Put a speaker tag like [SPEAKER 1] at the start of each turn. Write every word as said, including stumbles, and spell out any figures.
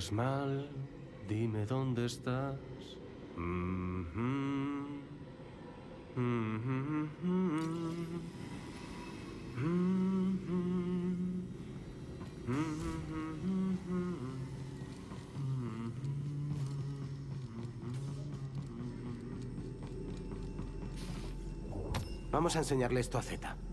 [SPEAKER 1] estás mal, dime dónde estás. Mm-hmm. Mm-hmm. Mm-hmm. Mm-hmm. Vamos a enseñarle esto a Zeta.